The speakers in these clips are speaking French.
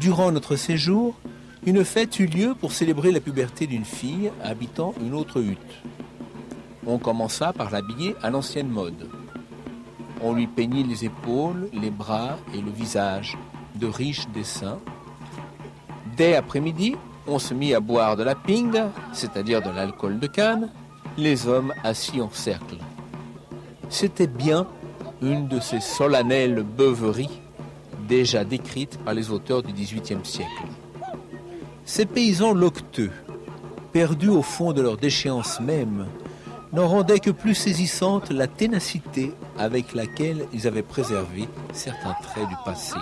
Durant notre séjour, une fête eut lieu pour célébrer la puberté d'une fille habitant une autre hutte. On commença par l'habiller à l'ancienne mode. On lui peignit les épaules, les bras et le visage de riches dessins. Dès après-midi, on se mit à boire de la pinga, c'est-à-dire de l'alcool de canne, les hommes assis en cercle. C'était bien une de ces solennelles beuveries déjà décrites par les auteurs du XVIIIe siècle. Ces paysans loqueteux, perdus au fond de leur déchéance même, n'en rendaient que plus saisissante la ténacité avec laquelle ils avaient préservé certains traits du passé.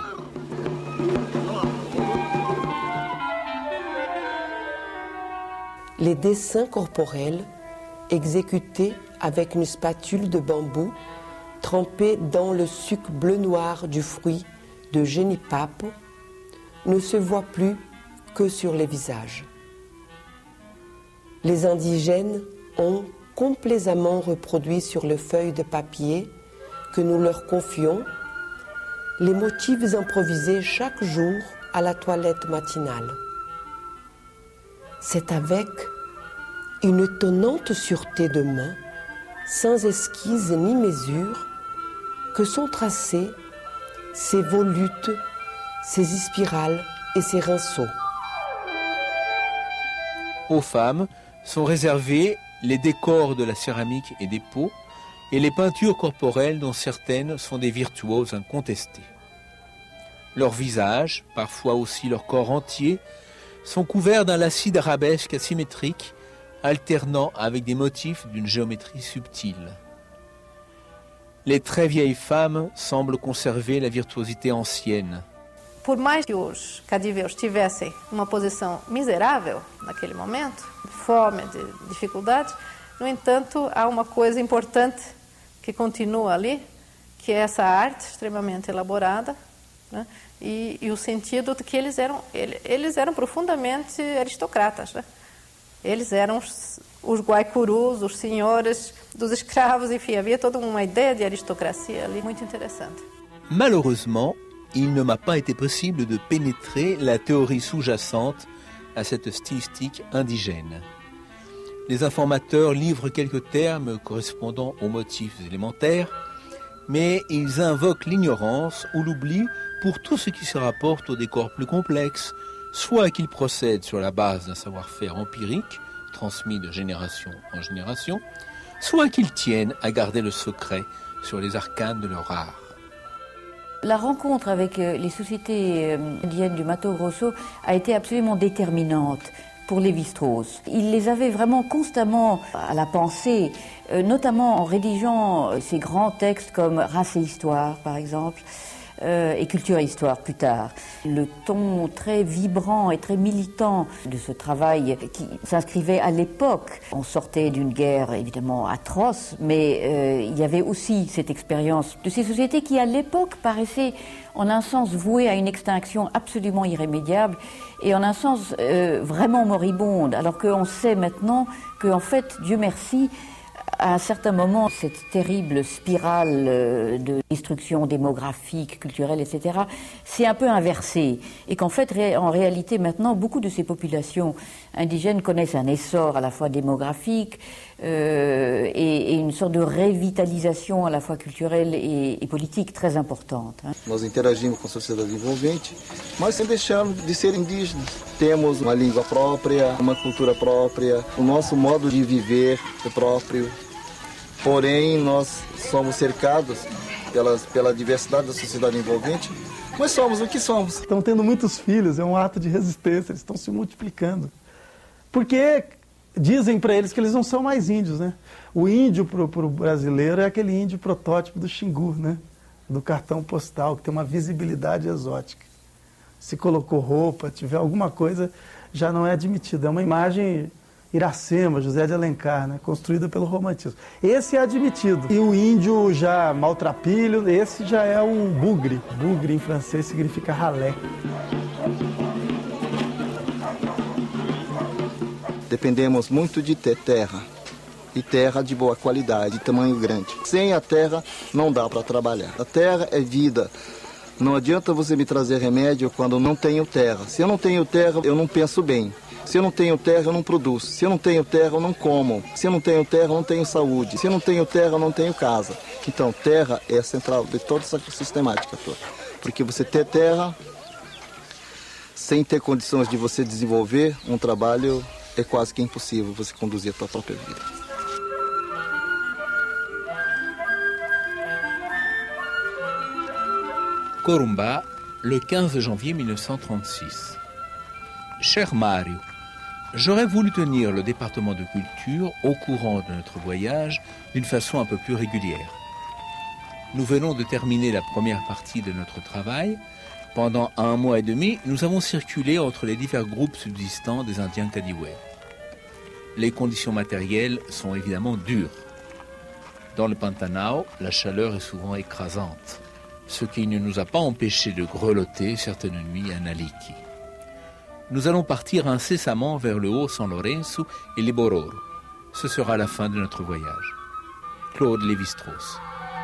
Les dessins corporels, exécutés avec une spatule de bambou, trempée dans le suc bleu-noir du fruit de génipape, ne se voient plus que sur les visages. Les indigènes ont complaisamment reproduit sur les feuilles de papier que nous leur confions les motifs improvisés chaque jour à la toilette matinale. C'est avec une étonnante sûreté de main, sans esquisse ni mesure, que sont tracées ces volutes, ces spirales et ces rinceaux. Aux femmes sont réservés les décors de la céramique et des pots et les peintures corporelles dont certaines sont des virtuoses incontestées. Leurs visages, parfois aussi leur corps entier, sont couverts d'un lacis d'arabesques asymétriques alternant avec des motifs d'une géométrie subtile. Les très vieilles femmes semblent conserver la virtuosité ancienne. Por mais que os cadiveus tivessem uma posição miserável naquele momento, de fome, de dificuldade, no entanto, há uma coisa importante que continua ali, que é essa arte extremamente elaborada, né? E o sentido de que eles eram profundamente aristocratas, né? Eles eram os guaicurus, os senhores dos escravos, enfim, havia toda uma ideia de aristocracia ali muito interessante. Malheureusement, il ne m'a pas été possible de pénétrer la théorie sous-jacente à cette stylistique indigène. Les informateurs livrent quelques termes correspondant aux motifs élémentaires, mais ils invoquent l'ignorance ou l'oubli pour tout ce qui se rapporte aux décors plus complexes, soit qu'ils procèdent sur la base d'un savoir-faire empirique, transmis de génération en génération, soit qu'ils tiennent à garder le secret sur les arcanes de leur art. La rencontre avec les sociétés indiennes du Mato Grosso a été absolument déterminante pour Lévi-Strauss. Il les avait vraiment constamment à la pensée, notamment en rédigeant ces grands textes comme Race et Histoire, par exemple, et Culture et Histoire plus tard. Le ton très vibrant et très militant de ce travail qui s'inscrivait à l'époque. On sortait d'une guerre évidemment atroce, mais il y avait aussi cette expérience de ces sociétés qui à l'époque paraissaient en un sens vouées à une extinction absolument irrémédiable et en un sens vraiment moribonde, alors qu'on sait maintenant qu'en fait, Dieu merci, à un certain moment, cette terrible spirale de destruction démographique, culturelle, etc., s'est un peu inversée. Et qu'en fait, en réalité, maintenant, beaucoup de ces populations indigènes connaissent un essor à la fois démographique et une sorte de revitalisation à la fois culturelle et politique très importante. Nós interagimos com a sociedade envolvente, mas sem deixarmos de ser indígenas. Temos uma língua própria, uma cultura própria, o nosso modo de viver é próprio. Porém, nós somos cercados pela diversidade da sociedade envolvente, mas somos o que somos. Estão tendo muitos filhos, é um ato de resistência, eles estão se multiplicando. Porque dizem para eles que eles não são mais índios, né? O índio para o brasileiro é aquele índio protótipo do Xingu, né? Do cartão postal, que tem uma visibilidade exótica. Se colocou roupa, tiver alguma coisa, já não é admitido. É uma imagem Iracema, José de Alencar, né? Construída pelo romantismo. Esse é admitido. E o índio já maltrapilho, esse já é um bugre. Bugre em francês significa ralé. Dependemos muito de ter terra, e terra de boa qualidade, de tamanho grande. Sem a terra não dá para trabalhar. A terra é vida, Não adianta você me trazer remédio quando eu não tenho terra. Se eu não tenho terra, eu não penso bem. Se eu não tenho terra, eu não produzo. Se eu não tenho terra, eu não como. Se eu não tenho terra, eu não tenho saúde. Se eu não tenho terra, eu não tenho casa. Então, terra é a central de toda essa sistemática toda. Porque você ter terra, sem ter condições de você desenvolver um trabalho, é quase que impossível você conduzir a sua própria vida. Corumbá, le 15 janvier 1936. Cher Mario, j'aurais voulu tenir le département de culture au courant de notre voyage d'une façon un peu plus régulière. Nous venons de terminer la première partie de notre travail. Pendant 1 mois et demi, nous avons circulé entre les divers groupes subsistants des Indiens Kadiwé. Les conditions matérielles sont évidemment dures. Dans le Pantanal, la chaleur est souvent écrasante, ce qui ne nous a pas empêché de grelotter certaines nuits à Naliki. Nous allons partir incessamment vers le Haut-San Lorenzo et les Bororo. Ce sera la fin de notre voyage. Claude Lévi-Strauss.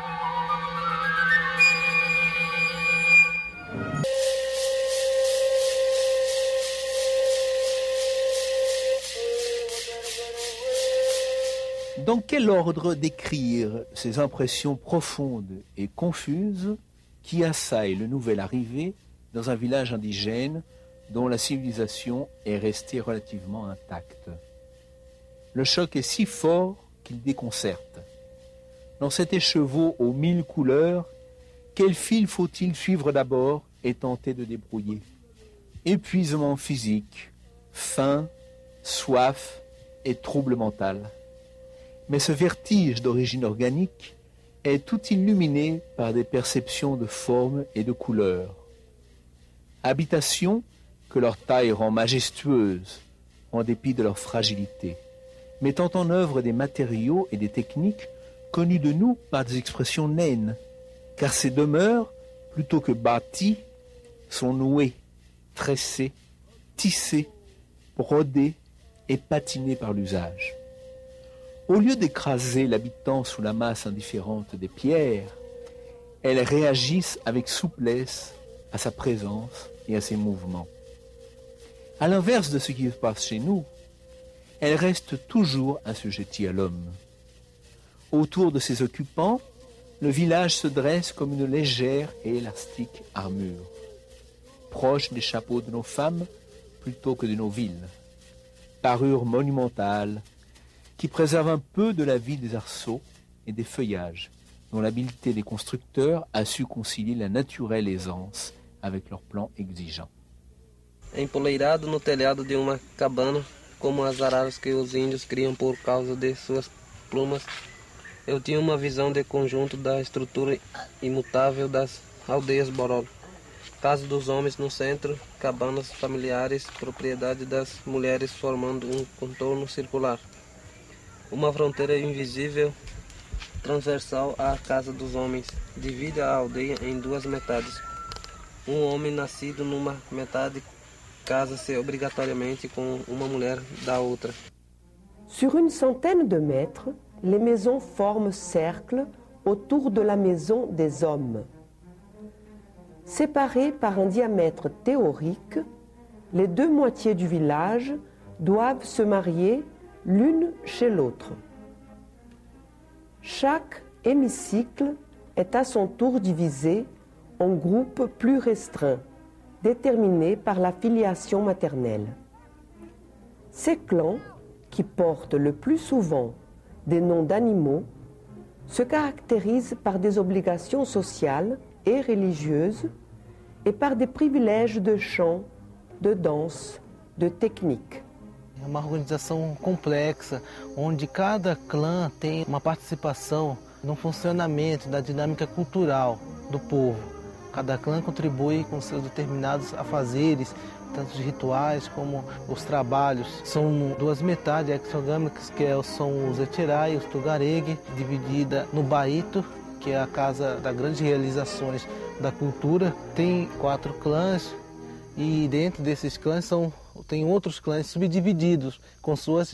Dans quel ordre décrire ces impressions profondes et confuses qui assaillent le nouvel arrivé dans un village indigène dont la civilisation est restée relativement intacte? Le choc est si fort qu'il déconcerte. Dans cet écheveau aux 1000 couleurs, quel fil faut-il suivre d'abord et tenter de débrouiller? Épuisement physique, faim, soif et trouble mental. Mais ce vertige d'origine organique est tout illuminé par des perceptions de forme et de couleurs. Habitations que leur taille rend majestueuses en dépit de leur fragilité, mettant en œuvre des matériaux et des techniques connus de nous par des expressions naines, car ces demeures, plutôt que bâties, sont nouées, tressées, tissées, brodées et patinées par l'usage. Au lieu d'écraser l'habitant sous la masse indifférente des pierres, elles réagissent avec souplesse à sa présence et à ses mouvements. À l'inverse de ce qui se passe chez nous, elles restent toujours assujetties à l'homme. Autour de ses occupants, le village se dresse comme une légère et élastique armure, proche des chapeaux de nos femmes plutôt que de nos villes. Parure monumentale qui préserve un peu de la vie des arceaux et des feuillages, dont l'habileté des constructeurs a su concilier la naturelle aisance avec leurs plans exigeants. Empoleirado no telhado de uma cabana, como as araras que os índios criam por causa de suas plumas, eu tinha uma visão de conjunto da estrutura imutável das aldeias Bororo. Casa dos homens no centro, cabanas familiares, propriedade das mulheres formando um contorno circular. Uma fronteira invisível, transversal à casa dos homens, divide a aldeia em 2 metades. Um homem nascido numa metade casa-se obrigatoriamente com uma mulher da outra. Sur une centaine de mètres, les maisons forment cercle autour de la maison des hommes. Séparées par un diamètre théorique, les 2 moitiés du village doivent se marier l'une chez l'autre. Chaque hémicycle est à son tour divisé en groupes plus restreints, déterminés par la filiation maternelle. Ces clans, qui portent le plus souvent des noms d'animaux, se caractérisent par des obligations sociales et religieuses et par des privilèges de chant, de danse, de technique. É uma organização complexa, onde cada clã tem uma participação no funcionamento da dinâmica cultural do povo. Cada clã contribui com seus determinados afazeres, tanto os rituais como os trabalhos. São 2 metades exogâmicas, que são os Echerai e os Tugareg, dividida no Baito, que é a casa das grandes realizações da cultura. Tem 4 clãs e dentro desses clãs tem outros clãs subdivididos com suas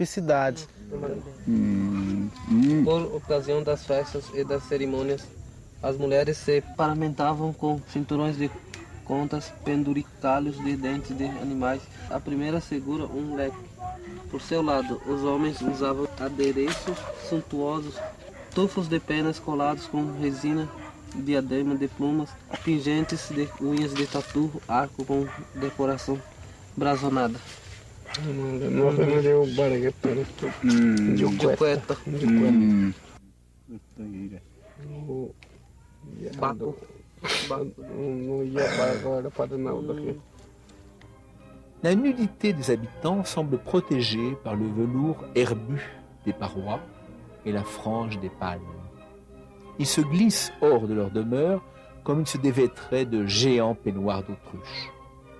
especificidades. Por ocasião das festas e das cerimônias, As mulheres se paramentavam com cinturões de contas, penduricalhos de dentes de animais. A primeira segura um leque. Por seu lado, os homens usavam adereços suntuosos, tufos de penas colados com resina, diadema de plumas, pingentes de unhas de tatu, arco com decoração brazonada. La nudité des habitants semble protégée par le velours herbu des parois et la frange des palmes. Ils se glissent hors de leur demeure comme ils se dévêtraient de géants peignoirs d'autruche.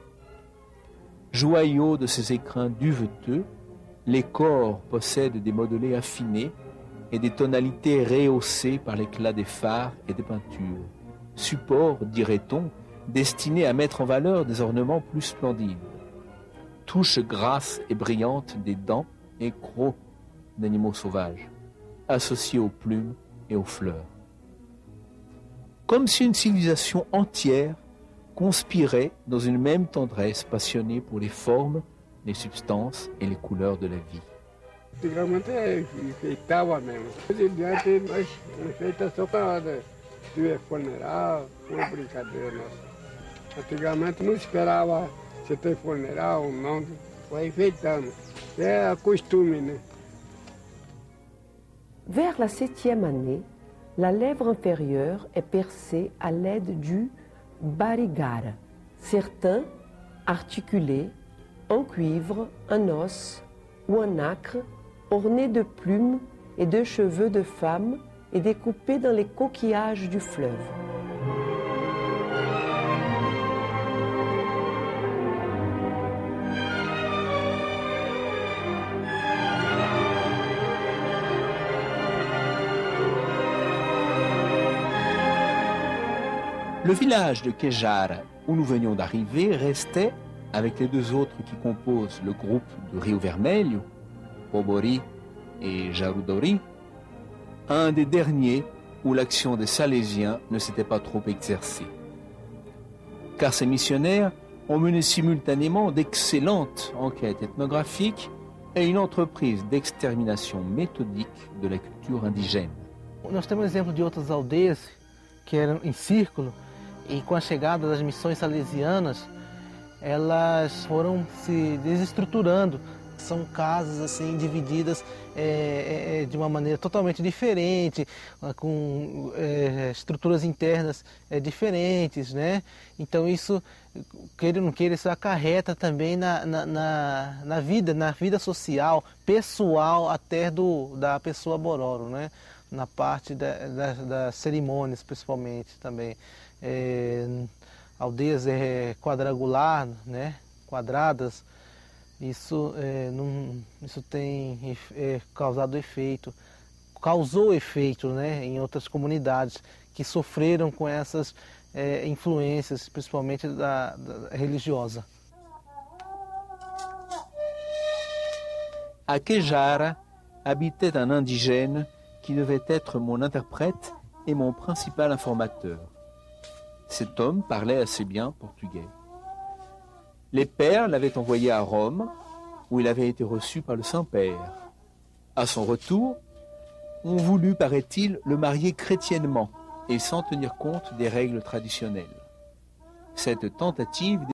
Joyaux de ces écrins duveteux, les corps possèdent des modelés affinés et des tonalités rehaussées par l'éclat des fards et des peintures. Support, dirait-on, destiné à mettre en valeur des ornements plus splendides. Touches grasses et brillantes des dents et crocs d'animaux sauvages, associés aux plumes et aux fleurs. Comme si une civilisation entière conspirait dans une même tendresse passionnée pour les formes, les substances et les couleurs de la vie. Antigamente enfeitava mesmo. Hoje em diante nós enfeita só quando tiver funeral, uma brincadeira nossa. Antigamente não esperava se ter funeral ou não, vai enfeitando. É costume, né? Vers la 7e année, la lèvre inférieure est percée à l'aide du barigara, certains articulés, en cuivre, un os ou un nacre, orné de plumes et de cheveux de femmes et découpés dans les coquillages du fleuve. Le village de Quejara, où nous venions d'arriver, restait, avec les deux autres qui composent le groupe de Rio Vermelho, Pobori et Jarudori, un des derniers où l'action des Salésiens ne s'était pas trop exercée. Car ces missionnaires ont mené simultanément d'excellentes enquêtes ethnographiques et une entreprise d'extermination méthodique de la culture indigène. Nós temos exemplo de outras aldeias que eram em círculo e com a chegada das missões salesianas, elas foram se desestruturando. São casas assim divididas de uma maneira totalmente diferente, com estruturas internas diferentes, né? Então isso, queira ou não queira, isso acarreta também na vida social, pessoal até da pessoa Bororo, né? Na parte das cerimônias principalmente também. Aldeias quadrangular, né? Quadradas. Isso tem causou efeito, né, em outras comunidades que sofreram com essas influências, principalmente da religiosa. À Quejara habitait un indigène qui devait être mon interprète et mon principal informateur. Cet homme parlait assez bien portugais. Les pères l'avaient envoyé à Rome, où il avait été reçu par le Saint-Père. À son retour, on voulut, paraît-il, le marier chrétiennement et sans tenir compte des règles traditionnelles. Cette tentative